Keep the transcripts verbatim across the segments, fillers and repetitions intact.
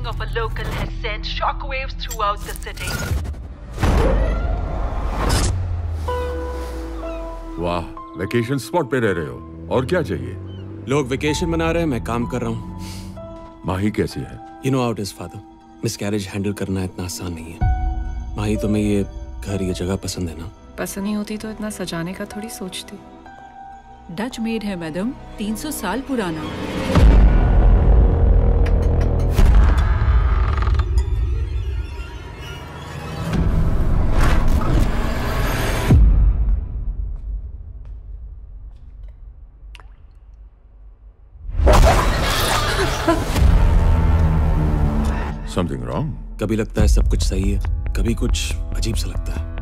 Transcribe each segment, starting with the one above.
killing of a local has sent shockwaves throughout the city. वाह, vacation spot पे रह रहे हो। और क्या चाहिए? लोग वेकेशन मना रहे हैं, मैं काम कर रहा हूँ। माही कैसी है? You know how it is, father. Miscarriage handle करना इतना आसान नहीं है। माही तुम्हें ये घर, ये जगह पसंद है ना? पसंद नहीं होती तो इतना सजाने का थोड़ी सोचती। डच मेड है मैडम, तीन सौ साल पुराना। Something wrong? कभी लगता है सब कुछ सही है, कभी कुछ अजीब सा लगता है।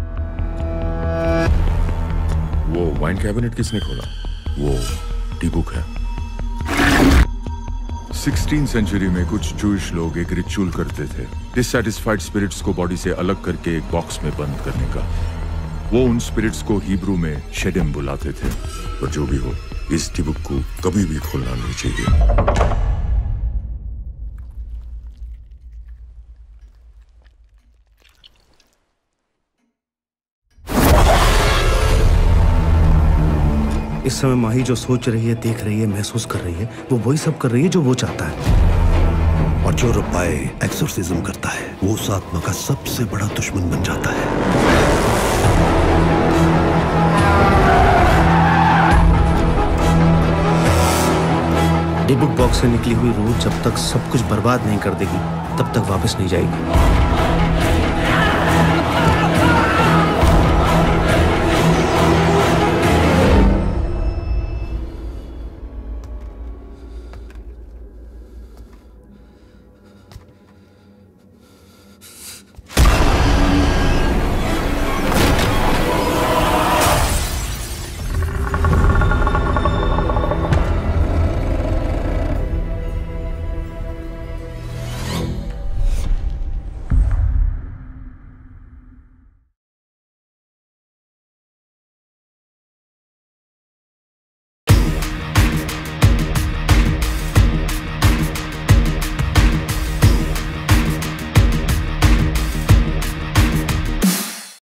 वो वाइन कैबिनेट किसने खोला? वो टी-बुक है। सिक्सटीन सेंचुरी में कुछ जूइश लोग एक रिचुअल करते थे, डिससैटिस्फाइड स्पिरिट्स को बॉडी से अलग करके एक बॉक्स में बंद करने का। वो उन स्पिरिट्स को हिब्रू में शेडेम बुलाते थे। पर जो भी हो, इस टी-बुक को कभी भी खोलना नहीं चाहिए। इस समय माही जो सोच रही है, देख रही है, महसूस कर रही है, वो वही सब कर रही है जो वो चाहता है। और जो रुपाए एक्सोर्सिज्म करता है, वो उस आत्मा का सबसे बड़ा दुश्मन बन जाता है। टी-बुक बॉक्स से निकली हुई रूह जब तक सब कुछ बर्बाद नहीं कर देगी, तब तक वापस नहीं जाएगी।